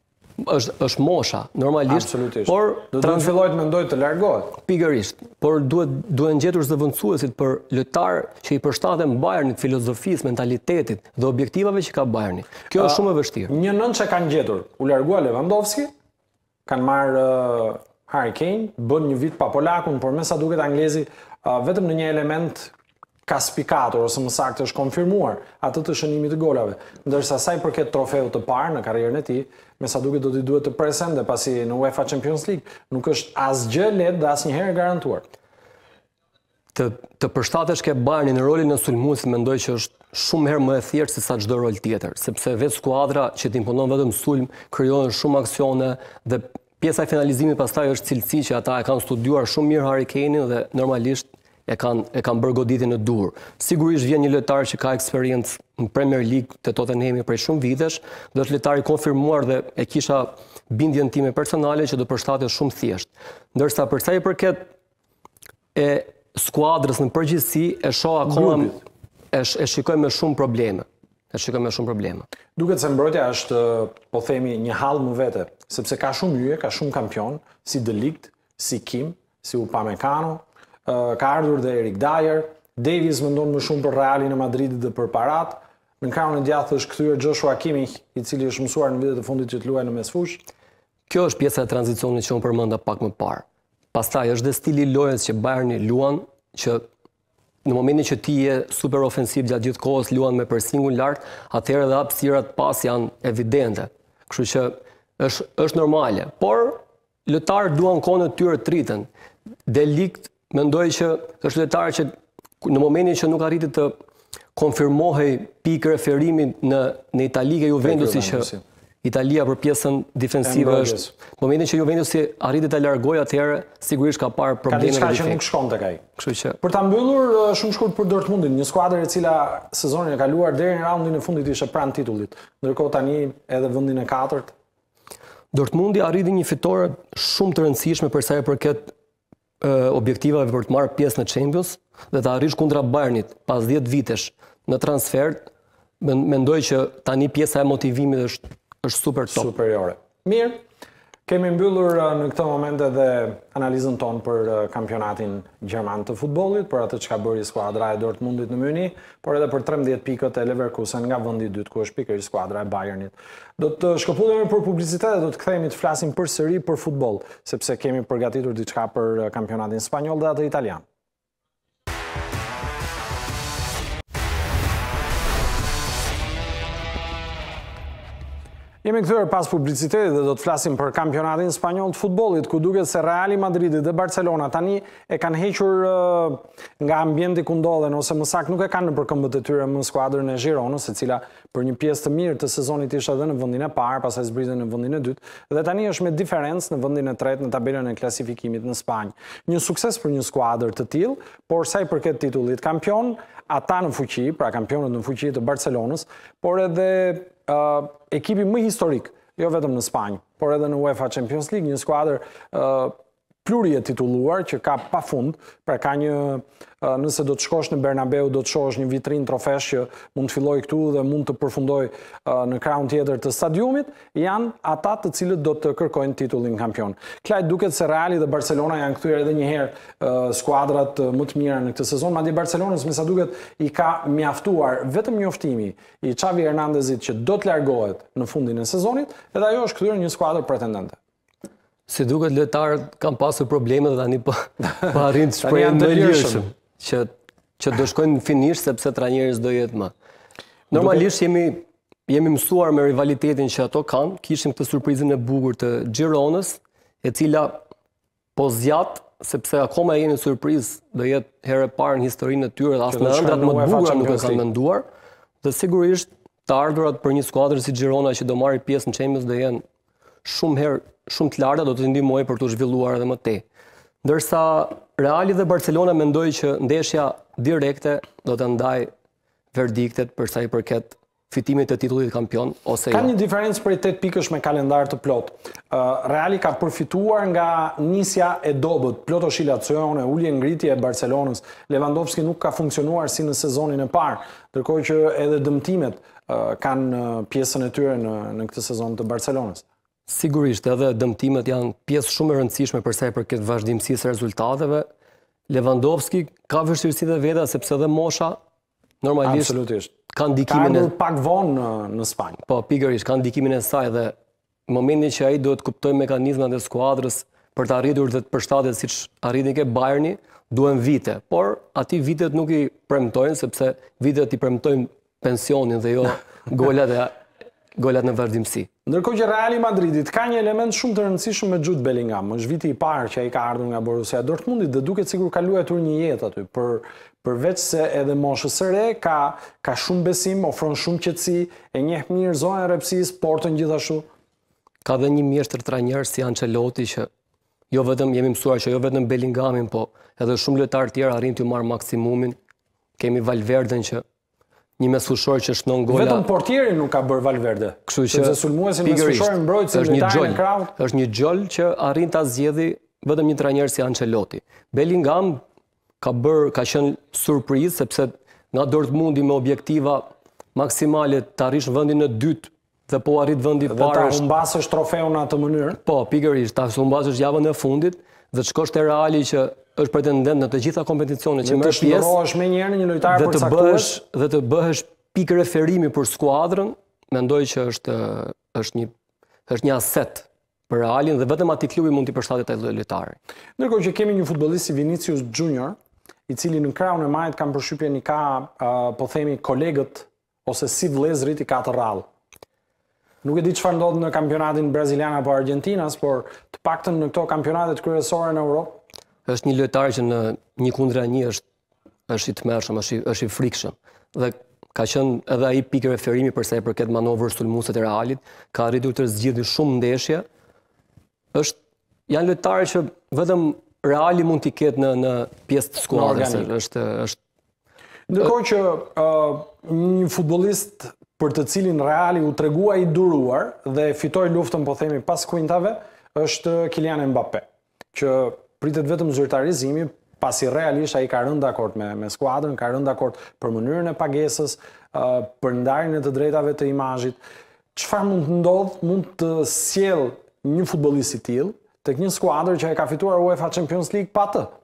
është është mosha normalisht. Absolutisht. Por do të fillojë të mendojë të largohet. Pikërisht. Por duhet duhen gjetur zëvendësuesit për lojtar që i përshtaten Bayernit, filozofisë, mentalitetit dhe objektivave që ka Bayerni. Kjo është shumë e vështirë. Një nënç që kanë gjetur, u largua Lewandowski, kanë marrë uh, Harry Kane, bën një vit pa polakun, por me sa duket anglezi uh, vetëm në një element ka spikatur, ose më saktë është konfirmuar atë të shënimit të golave. Ndërsa sa i përket trofeut të parë në karrierën e tij, me sa duket do t'i duhet të presente pasi në UEFA Champions League nuk është asgjë lehtë dhe asnjëherë garantuar. Të të përshtatesh ke Bayernin në rolin e sulmuesit mendoj që është shumë herë më e thjeshtë se sa çdo rol tjetër, sepse vetë skuadra që t'imponon vetëm sulm krijon shumë aksione dhe pjesa e finalizimit pastaj është cilësi që ata e kanë studiuar shumë mirë Harry Kane-in dhe normalisht e kanë e kanë bërë goditjen e dur. Sigurisht vjen një lojtar që ka eksperiencë në Premier League te Tottenhami prej shumë vitesh, dhe është lojtar i konfirmuar dhe e kisha bindjen time personale që do përshtatet shumë thjesht. Ndërsa për sa i përket e skuadrës në përgjithësi e shoh akoma e, e shikoj me shumë probleme. E shikoj me shumë probleme. Duket se mbrojtja është, po themi, një hall më vete, sepse ka shumë hyje, ka shumë kampion, si De Ligt, si Kim, si Upamecano, ka ardhur dhe Eric Dyer, Davies mendon më shumë për Realin e Madridit dhe për parat, në krahun e djathtë është kthyer Joshua Kimmich, i cili është mësuar në vitet e fundit që të luajë në mesfush. Kjo është pjesa e tranzicionit që unë përmenda pak më parë. Pastaj është dhe stili i lojës që Bayerni luan, që në momentin që ti je super ofensiv gjatë gjithë kohës luan me pressingun lart, atëherë edhe hapësirat pas janë evidente. Kështu që është është normale, por lojtarët duan kohën e tyre të rriten. De Ligt mendoj që është lojtar që në momentin që nuk arriti të konfirmohej pikë referimi në në Itali ke Juventusi që Italia për pjesën defensive është. Në momentin që Juventusi arriti ta largojë atëherë sigurisht ka parë probleme me defekt. Ka diçka që nuk shkon tek ai. Kështu që për ta mbyllur shumë shkurt për Dortmundin, një skuadër e cila sezonin e kaluar deri në raundin e fundit ishte pranë titullit, ndërkohë tani edhe vendin e katërt. Dortmundi arriti një fitore shumë të rëndësishme për sa i përket objektivave për të marrë pjesë në Champions dhe të arrish kundra Bayernit pas dhjetë vitesh në transfer, mendoj që tani pjesa e motivimit është është super top. Superiore. Mirë, kemi mbyllur në këtë moment edhe analizën tonë për kampionatin gjerman të futbollit, për atë çka bëri skuadra e Dortmundit në Münih, por edhe për trembëdhjetë pikët e Leverkusen nga vendi i dytë, ku është pikërisht skuadra e Bayernit. Do të shkëputemi për publicitet dhe do të kthehemi të flasim përsëri për futboll, sepse kemi përgatitur diçka për kampionatin spanjoll dhe atë italian. Jemi kthyer pas publicitetit dhe do të flasim për kampionatin spanjoll të futbollit, ku duket se Reali Madridi dhe Barcelona tani e kanë hequr uh, nga ambienti ku ndodhen, ose më saktë nuk e kanë në përkëmbët e tyre më skuadrën e Gironës, e cila për një pjesë të mirë të sezonit ishte edhe në vendin e parë, pastaj zbritën në vendin e dytë, dhe tani është me diferencë në vendin e tretë në tabelën e klasifikimit në Spanjë. Një sukses për një skuadër të tillë, por sa i përket titullit kampion, ata në fuqi, pra kampionët në fuqi të Barcelonës, por edhe Uh, ekipi më historik, jo vetëm në Spanjë, por edhe në UEFA Champions League, një skuadër uh, pluri e titulluar që ka pafund, pra ka një, uh, nëse do të shkosh në Bernabeu, do të shohësh një vitrinë trofesh që mund të filloj këtu dhe mund të përfundoj uh, në krahun tjetër të stadiumit, janë ata të cilët do të kërkojnë titullin kampion. Klajt duket se Reali dhe Barcelona janë kthyer edhe një herë uh, skuadrat uh, më të mira në këtë sezon, madje Barcelonës me sa duket i ka mjaftuar vetëm njoftimi i Xavi Hernandezit që do të largohet në fundin e sezonit, edhe ajo është kthyer një skuadër pretendente. Si duket lojtarët kanë pasur probleme dhe tani po po arrin të shprehin më lirshëm që që do shkojnë në finish sepse trajneri s'do jetë më. Normalisht jemi jemi mësuar me rivalitetin që ato kanë, kishim këtë surprizën e bukur të Gironës, e cila po zgjat sepse akoma jeni surprizë, do jetë herë e parë në historinë e tyre dhe as në ëndrat më të bukura nuk e kanë menduar, dhe sigurisht të ardhurat për një skuadër si Girona që do marrë pjesë në Champions do jenë shumë herë shumë të larta, do të ndihmojë për të zhvilluar edhe më tej. Ndërsa Reali dhe Barcelona mendoj që ndeshja direkte do të ndaj verdiktet për sa i përket fitimit të titullit kampion ose jo. Ka një diferencë prej tetë pikësh me kalendar të plot. Uh, Reali ka përfituar nga nisja e dobët, plot oscilacione, ulje ngritje e Barcelonës. Lewandowski nuk ka funksionuar si në sezonin e parë, ndërkohë që edhe dëmtimet uh, kanë uh, pjesën e tyre në, në këtë sezon të Barcelonës. Sigurisht, edhe dëmtimet janë pjesë shumë e rëndësishme për sa i përket vazhdimësisë së rezultateve. Lewandowski ka vështirësitë e veta sepse edhe mosha normalisht Absolutisht. Ka ndikimin e pak vonë në, në Spanjë. Po, pikërisht, ka ndikimin e saj dhe në momentin që ai duhet të kuptojë mekanizmat e skuadrës për të arritur dhe të përshtatet siç arriti ke Bayerni, duhen vite. Por aty vitet nuk i premtojnë sepse vitet i premtojnë pensionin dhe jo golat e golat në vazhdimsi. Ndërkohë që Reali Madridit ka një element shumë të rëndësishëm me Jude Bellingham, është viti i parë që ai ka ardhur nga Borussia Dortmundit dhe duket sikur ka luajtur një jetë aty, për përveç se edhe moshës së re ka ka shumë besim, ofron shumë qetësi, e njeh mirë zonën e rrepsisë, portën gjithashtu. Ka dhe një mjeshtër trajner si Ancelotti që jo vetëm jemi mësuar që jo vetëm Bellinghamin, po edhe shumë lojtarë tjerë arrin të marrë maksimumin. Kemi Valverden që një mesfushor që shnon gola. Vetëm portieri nuk ka bërë Valverde. Kështu që sepse sulmuesin mesfushorin mbrojtësin lojtarin e krahut. Është një gjol që arrin ta zgjedhë vetëm një trajner si Ancelotti. Bellingham ka bërë ka qenë surprizë sepse nga Dortmundi me objektiva maksimale të arrish vendin e dytë dhe po arrit vendi i parë. Dhe ta humbasësh trofeun në atë mënyrë. Po, pikërisht, ta humbasësh javën e fundit dhe të shkosh te Reali që është pretendent në të gjitha kompeticionet që Dhe merr të pjesë shndërrohesh me njëherë një lojtar dhe të përcaktuar. bëhesh dhe të bëhesh pikë referimi për skuadrën, mendoj që është është një është një aset për Realin dhe vetëm atij klubi mund t'i përshtatet ai lojtari. Ndërkohë që kemi një futbollist si Vinicius Junior, i cili në krahun e majt kam përshtypjen i ka uh, po themi kolegët ose si vëllezrit i ka të rrallë. Nuk e di çfarë ndodh në kampionatin brazilian apo argentinas, por të paktën në këto kampionatet kryesore në Europë. Është një lojtar që në një kundra një është është i tmerrshëm, është i, është i frikshëm. Dhe ka qenë edhe ai pikë referimi për sa i përket manovrës sulmuese të Realit, ka arritur të zgjidhë shumë ndeshje. Është janë lojtarë që vetëm Reali mund t'i ketë në në pjesë të skuadrës. Është është Ndërkohë që uh, një futbollist për të cilin Reali u tregua i duruar dhe fitoi luftën po themi pas kuintave, është Kylian Mbappé, që pritet vetëm zyrtarizimi, pasi realisht ai ka rënë dakord me me skuadrën, ka rënë dakord për mënyrën e pagesës, uh, për ndarjen e të drejtave të imazhit. Çfarë mund të ndodh, mund të sjell një futbollist i tillë tek një skuadër që e ka fituar UEFA Champions League pa të?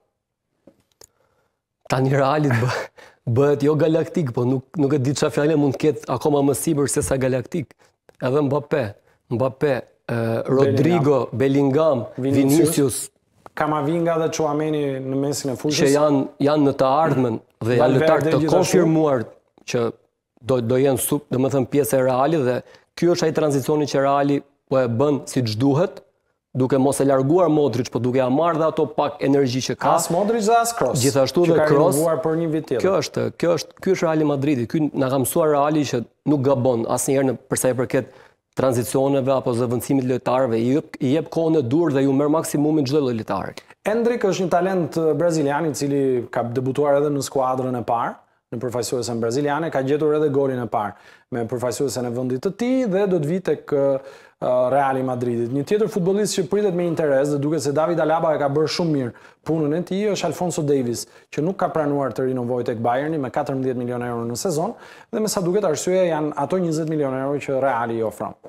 Tani Realit bë, bëhet jo galaktik, po nuk, nuk e di çfarë fjale mund të ketë akoma më sipër se sa galaktik. Edhe Mbappé, Mbappé, eh, Rodrigo, Bellingham, Vinicius, Vinicius Kamavinga dhe Chouameni në mesin e fushës. Që janë, janë në të ardhmen dhe janë lojtarë të konfirmuar që do, do jenë sup, do më thënë pjesë e Realit dhe ky është ai tranzicioni që Reali po e bën siç duhet, duke mos e larguar Modric, po duke ja marrë dhe ato pak energji që ka. As Modric dhe as Kroos. Gjithashtu dhe Kroos. Për një vit tjetër. Kjo është, kjo është, ky është Reali Madridi. Ky na ka mësuar Reali që nuk gabon asnjëherë në për sa i përket tranzicioneve apo zëvendësimit të lojtarëve, i jep, i jep kohën e dur dhe ju merr maksimumin çdo lojtar. Endrick është një talent brazilian i cili ka debutuar edhe në skuadrën e parë, në përfaqësuesen braziliane, ka gjetur edhe golin e parë me përfaqësuesen e vendit të tij dhe do të vi tek Reali Madridit. Një tjetër futbollist që pritet me interes dhe duket se David Alaba e ka bërë shumë mirë punën e tij është Alphonso Davies, që nuk ka pranuar të rinovojë tek Bayerni me katërmbëdhjetë milionë euro në sezon dhe me sa duket arsyeja janë ato njëzet milionë euro që Reali i ofron.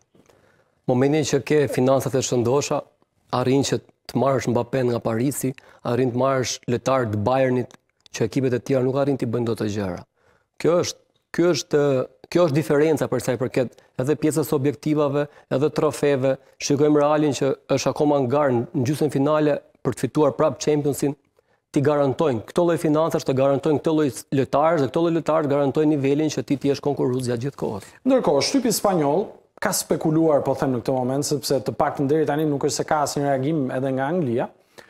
Momentin që ke financat e shëndosha, arrin që të marrësh Mbappé nga Parisi, arrin të marrësh lojtar të Bayernit që ekipet e tjera nuk arrin të bëjnë dot të gjëra. Kjo është, kjo është Kjo është diferenca për sa i përket edhe pjesës objektivave, edhe trofeve. Shikojmë Realin që është akoma në garë në gjysmën finale për të fituar prap Championsin, ti garantojnë këto lloj financash, të garantojnë këto lloj lojtarësh dhe këto lloj lojtarë garantojnë nivelin që ti të jesh konkurrues gjatë gjithë kohës. Ndërkohë, shtypi spanjoll ka spekuluar, po them në këtë moment, sepse të paktën deri tani nuk është se ka asnjë reagim edhe nga Anglia,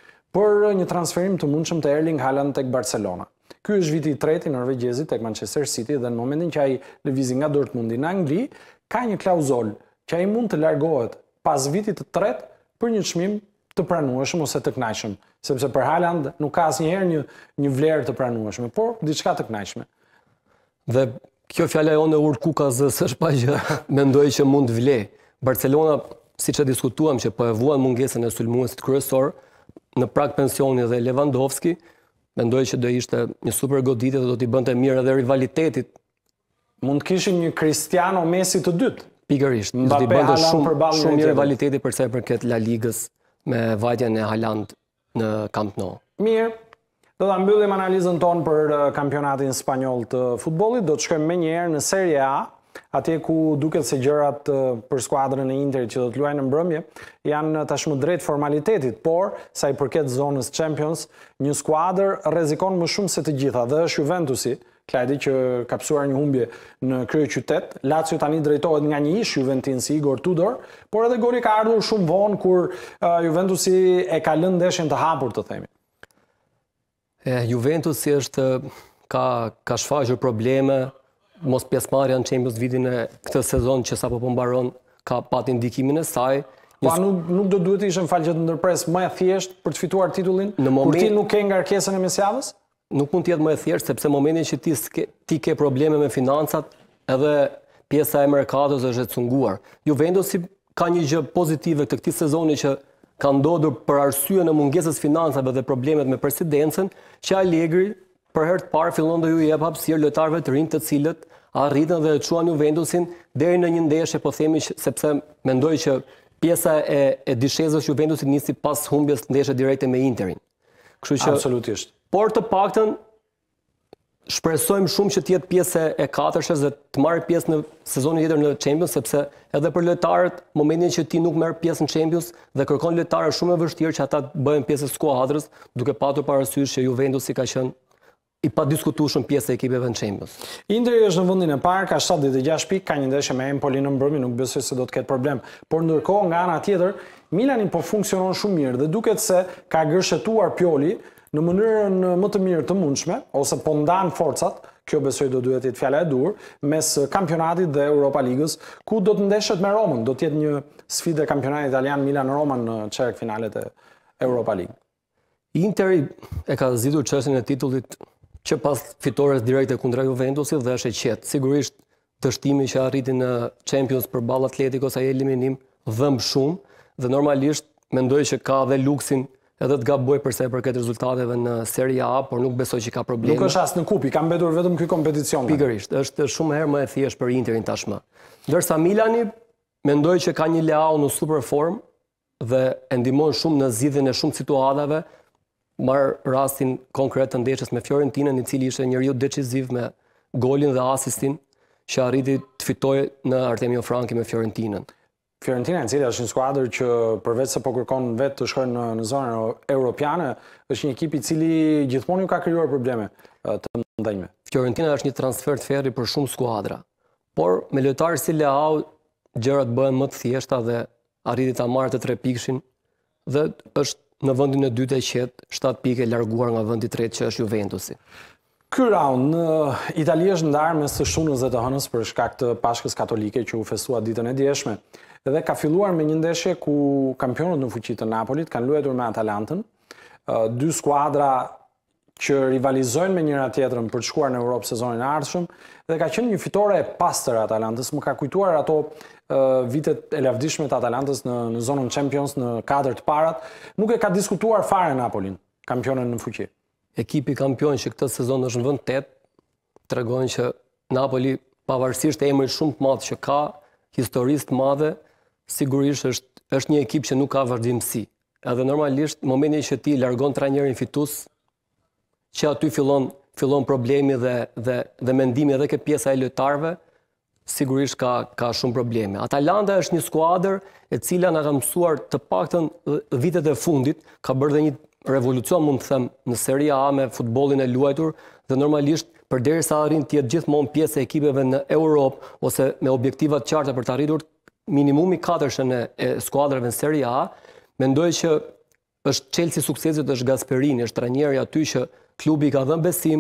për një transferim të mundshëm të Erling Haaland tek Barcelona. Ky është viti i tretë i norvegjezit tek Manchester City dhe në momentin që ai lëvizi nga Dortmundi në Angli, ka një klauzol që ai mund të largohet pas vitit të tretë për një çmim të pranueshëm ose të kënaqshëm, sepse për Haaland nuk ka asnjëherë një një vlerë të pranueshme, por diçka të kënaqshme. Dhe kjo fjala jonë e Urt Kukazës është pa që mendoj që mund të vlej. Barcelona, siç e diskutuam, që po e vuan mungesën e sulmuesit kryesor në prag pensioni dhe Lewandowski, mendoj që do ishte një super goditje dhe do t'i bënte mirë edhe rivalitetit. Mund të kishin një Cristiano Messi të dytë. Pikërisht, do t'i bënte shumë shumë mirë rivaliteti për sa i përket La Ligës me vajtjen e Haaland në Camp Nou. Mirë. Do ta mbyllim analizën tonë për kampionatin spanjoll të futbollit. Do të shkojmë menjëherë në Serie A, atje ku duket se gjërat për skuadrën e Interit që do të luajë në mbrëmje janë tashmë drejt formalitetit, por sa i përket zonës Champions, një skuadër rrezikon më shumë se të gjitha dhe është Juventusi, Klajdi që ka psuar një humbje në kryeqytet. Lazio tani drejtohet nga një ish juventin si Igor Tudor, por edhe goli ka ardhur shumë vonë kur uh, Juventusi e ka lënë ndeshjen të hapur, të themi. E, Juventusi është ka ka shfaqur probleme. Mos pjesëmarrja në Champions vitin e këtë sezon që sapo po mbaron ka pat ndikimin e saj. Po nuk, nuk do duhet të ishte falë që të ndërpres më e thjesht për të fituar titullin, moment, kur ti nuk ke ngarkesën e mesjavës? Nuk mund të jetë më e thjesht, sepse momentin që ti, ti ke probleme me financat, edhe pjesa e merkatos është e cunguar. Juventusi ka një gjë pozitive të këtij sezoni që ka ndodhur për arsye në mungesës financave dhe problemet me presidencën, që Allegri për herë të parë fillon të ju jep hapësirë lojtarëve të rinj të cilët arritën dhe e çuan Juventusin deri në një ndeshje, po themi, sepse mendoj që pjesa e, e dishezës Juventusit nisi pas humbjes ndeshje direkte me Interin. Kështu që absolutisht. Por të paktën shpresojmë shumë që të jetë pjesë e katërshës dhe të marrë pjesë në sezonin tjetër në Champions, sepse edhe për lojtarët, momentin që ti nuk merr pjesë në Champions dhe kërkon lojtarë shumë e vështirë që ata të bëhen pjesë e skuadrës, duke patur parasysh që Juventusi ka qenë i padiskutueshëm pjesë e ekipeve në Champions. Interi është në vendin e parë, ka shtatëdhjetë e gjashtë pikë, ka një ndeshje me Empoli në mbrëmje, nuk besoj se do të ketë problem. Por ndërkohë nga ana tjetër, Milani po funksionon shumë mirë dhe duket se ka gërshetuar Pioli në mënyrën më të mirë të mundshme, ose po ndan forcat, kjo besoj do duhet jetë fjala e dur, mes kampionatit dhe Europa Ligës, ku do të ndeshet me Romën, do të jetë një sfidë e kampionatit italian Milan-Roma në çerek finalet e Europa Ligë. Interi e ka zgjidhur çështjen e titullit që pas fitores direkte kundra Juventusit dhe është e qetë. Sigurisht dështimi që arriti në Champions përballë Atletikos ai eliminim dhëmb shumë dhe normalisht mendoj që ka dhe luksin edhe të gaboj përsa i përket rezultateve në Serie A, por nuk besoj që ka probleme. Nuk është as në kup, i ka mbetur vetëm ky kompeticion. Pikërisht, është shumë herë më e thjeshtë për Interin tashmë. Ndërsa Milani mendoj që ka një Leao në super form dhe e ndihmon shumë në zgjidhjen e shumë situatave. Marr rastin konkret të ndeshjes me Fiorentinën, i cili ishte njeriu decisiv me golin dhe asistin që arriti të fitojë në Artemio Franki me Fiorentinën. Fiorentina, e cila është një skuadër që përveç se po kërkon vetë të shkojë në, në zonën europiane, është një ekip i cili gjithmonë ju ka krijuar probleme të ndajme. Fiorentina është një transfer të ferri për shumë skuadra, por me lojtarë si Leao gjërat bëhen më të thjeshta dhe arriti ta marrë të tre pikshin dhe është në vendin e dytë e qetë, shtatë pikë larguar nga vendi i tretë që është Juventusi. Ky raund në Itali është ndarë mes të shtunës dhe të hënës për shkak të Pashkës Katolike që u festua ditën e djeshme. Dhe ka filluar me një ndeshje ku kampionët në fuqi të Napolit kanë luajtur me Atalantën, dy skuadra që rivalizojnë me njëra tjetrën për të shkuar në Europë sezonin e ardhshëm dhe ka qenë një fitore e pastër e Atalantës, më ka kujtuar ato uh, vitet e lavdishme të Atalantës në, në zonën Champions në katër të parat, nuk e ka diskutuar fare Napolin, kampionën në fuqi. Ekipi kampion që këtë sezon është në vend tetë, tregon që Napoli, pavarësisht e emrit shumë të madh që ka, historisë të madhe, sigurisht është, është një ekip që nuk ka vazhdimsi. Edhe normalisht, momentin që ti largon trajnerin fitues, që aty fillon, fillon problemi dhe, dhe, dhe mendimi edhe ke pjesa e lojtarëve, sigurisht ka, ka shumë probleme. Atalanta është një skuadër e cila na ka mësuar të paktën vitet e fundit, ka bërë dhe një revolucion, mund të them, në Serie A me futbollin e luajtur dhe normalisht përderisa arrin të jetë gjithmonë pjesë e ekipeve në Europë ose me objektiva të qarta për të arritur minimumi katërshën e skuadrave në Serie A, mendoj që është Chelsea suksesit, është Gasperini, është trajneri aty që klubi ka dhënë besim,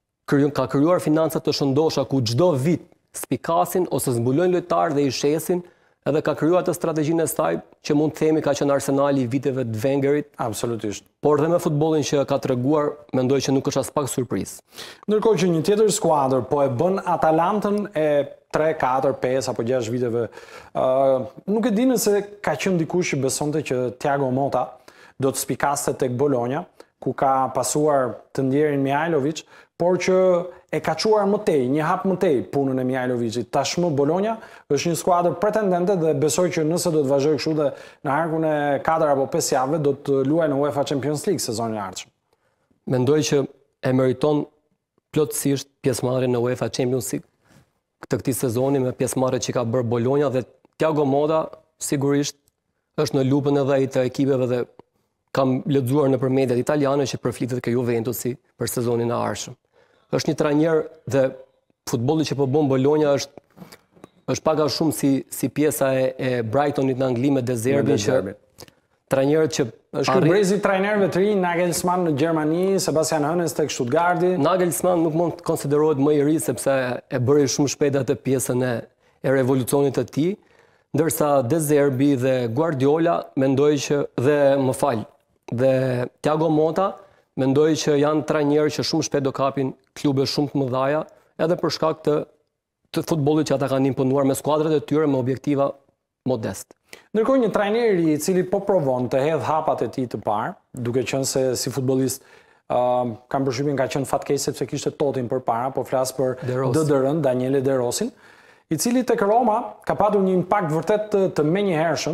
ka krijuar financa të shëndosha ku çdo vit spikasin ose zbulojnë lojtarë dhe i shesin, edhe ka krijuar atë strategjinë e saj që mund të themi ka qenë Arsenali i viteve të Wengerit. Absolutisht. Por dhe me futbollin që ka treguar, mendoj që nuk është as pak surprizë. Ndërkohë që një tjetër skuadër po e bën Atalantën e tre, katër, pesë apo gjashtë viteve. Uh, nuk e di nëse ka qenë dikush që besonte që Thiago Motta do të spikaste tek Bologna, ku ka pasuar të ndjerin Mihajlović, por që e ka quar mëtej, një hap mëtej punën e Mihajlovicit. Tashmë Bologna është një skuadër pretendente dhe besoj që nëse do të vazhdojë kështu dhe në harkun e katër apo pesë javëve do të luajë në UEFA Champions League sezonin e ardhshëm. Mendoj që e meriton plotësisht pjesëmarrjen në UEFA Champions League këtë këtij sezoni me pjesëmarrjet që ka bërë Bologna dhe Thiago Motta sigurisht është në lupën edhe ai të ekipeve dhe kam lexuar nëpër mediat italiane që përflitet ke Juventusi për sezonin e ardhshëm. Është një trajner dhe futbolli që po bën Bologna është është pak a shumë si si pjesa e, e Brightonit në Angli me De Zerbi, që trajnerët që është arrit... brezi trajnerëve të rinj, Nagelsmann në Gjermani, Sebastian Hoeneß tek Stuttgarti. Nagelsmann nuk mund të konsiderohet më i ri sepse e bëri shumë shpejt atë pjesën e, e revolucionit të tij, ndërsa De Zerbi dhe Guardiola mendoj që dhe më fal, dhe Thiago Motta mendoj që janë trajnerë që shumë shpejt do kapin klube shumë të mëdha, edhe për shkak të, të futbollit që ata kanë imponuar me skuadrat e tyre me objektiva modest. Ndërkohë një trajner i cili po provon të hedh hapat e tij të parë, duke qenë se si futbollist uh, kam përshtypjen ka qenë fatkeq sepse kishte Totin përpara, po flas për D D R-n, Daniele De Rosin, i cili tek Roma ka patur një impakt vërtet të, të menjëhershëm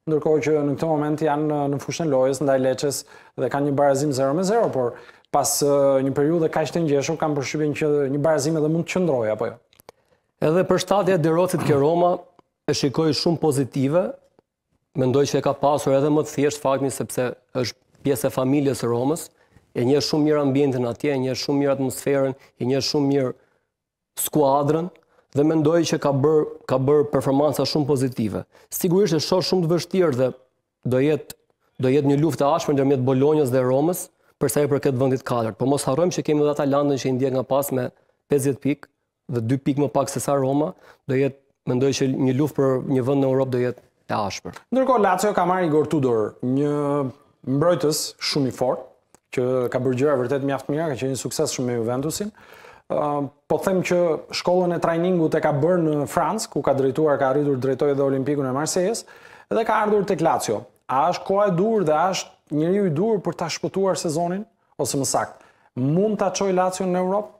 ndërkohë që në këtë moment janë në fushën e lojës ndaj Lecces dhe kanë një barazim zero me zero, por pas një periudhe kaq të ngjeshur kanë përshtypjen që një barazim edhe mund të qëndrojë apo jo. Edhe për shtatja e De Rossit ke Roma e shikoj shumë pozitive. Mendoj që e ka pasur edhe më të thjesht faktin sepse është pjesë e familjes së Romës, e njeh shumë mirë ambientin atje, e njeh shumë mirë atmosferën, e njeh shumë mirë skuadrën dhe mendoj që ka bër ka bër performanca shumë pozitive. Sigurisht është shoh shumë të vështirë dhe do jetë do jetë një luftë e ashpër ndërmjet Bolonjës dhe Romës për sa i përket vendit katërt. Po mos harrojmë që kemi edhe Atalantën që i ndjek nga pas me pesëdhjetë pikë dhe dy pikë më pak se sa Roma, do jetë mendoj që një luftë për një vend në Europë do jetë e ashpër. Ndërkohë Lazio ka marrë Igor Tudor, një mbrojtës shumë i fortë, që ka bërë gjëra vërtet mjaft mira, ka qenë një sukses shumë me Juventusin. Uh, po them që shkollën e trajningut e ka bërë në Francë, ku ka drejtuar, ka arritur drejtojë dhe Olimpikun e Marseilles, dhe ka ardhur tek Lazio. A është koha e dur dhe a është njeriu i dur për ta shpëtuar sezonin, ose më saktë, mund ta çojë Lazio në Europë?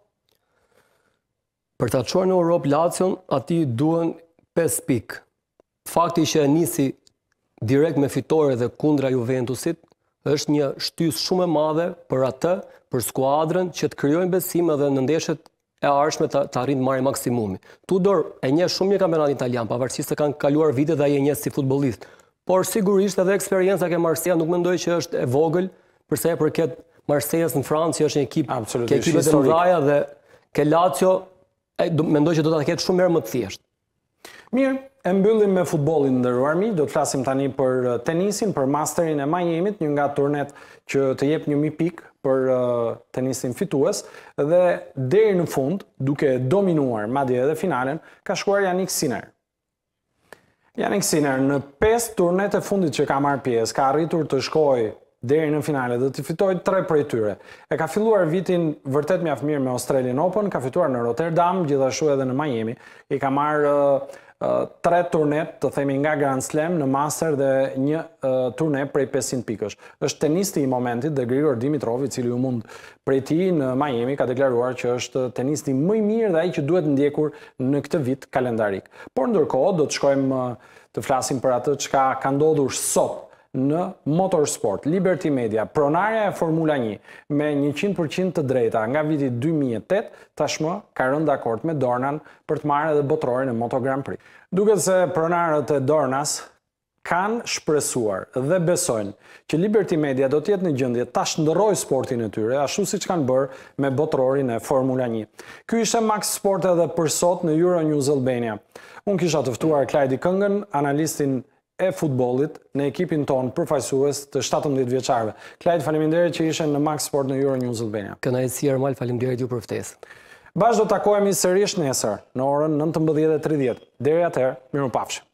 Për ta çuar në Europë Lacion, atij duhen pesë pikë. Fakti që e nisi direkt me fitore dhe kundra Juventusit është një shtysë shumë e madhe për atë, për skuadrën që të krijojnë besim edhe në ndeshjet e ardhshme të, të arrijnë të marrin maksimumin. Tudor e njeh shumë mirë kampionatin italian, pavarësisht se kanë kaluar vite dhe ai e njeh si futbollist. Por sigurisht edhe eksperienca ke Marseilla nuk mendoj që është e vogël për sa i përket Marseilles në Francë, që është një ekip ke ekipet e mëdha dhe ke Lazio e, do, mendoj që do ta ketë shumë herë më të thjeshtë. Mirë, e mbyllim me futbollin nderuar miq, do të flasim tani për tenisin, për Masterin e Miamit, një nga turnet që të jep një mijë pikë për uh, tenisin fitues dhe deri në fund, duke dominuar madje edhe finalen, ka shkuar Jannik Sinner. Jannik Sinner në pesë turnet e fundit që ka marrë pjesë, ka arritur të shkojë deri në finale dhe të fitojë tre prej tyre. E ka filluar vitin vërtet mjaft mirë me Australian Open, ka fituar në Rotterdam, gjithashtu edhe në Miami. I ka marrë uh, uh, tre turnet, të themi nga Grand Slam në Master dhe një uh, turne prej pesëqind pikësh. Është tenisti i momentit dhe Grigor Dimitrov, i cili u mund prej tij në Miami, ka deklaruar që është tenisti më i mirë dhe ai që duhet ndjekur në këtë vit kalendarik. Por ndërkohë do të shkojmë uh, të flasim për atë çka ka ndodhur sot në motorsport. Liberty Media, pronarja e Formula një me njëqind përqind të drejta nga viti dy mijë e tetë, tashmë ka rënë dakord me Dornan për të marrë edhe botrorin e Moto Grand Prix. Duket se pronarët e Dornas kanë shpresuar dhe besojnë që Liberty Media do të jetë në gjendje ta shndërrojë sportin e tyre, ashtu siç kanë bërë me botrorin e Formula një. Ky ishte Max Sport edhe për sot në Euronews Albania. Unë kisha të ftuar Klajdi Këngën, analistin e futbollit në ekipin ton përfaqësues të shtatëmbëdhjetë vjeçarëve. Klajdi, faleminderit që ishe në Max Sport në Euronews Albania. Kënaqësi Ermal, faleminderit ju për ftesën. Bashkë do të takohemi sërish nesër në orën nëntëmbëdhjetë e tridhjetë. Deri atëherë, mirupafshim.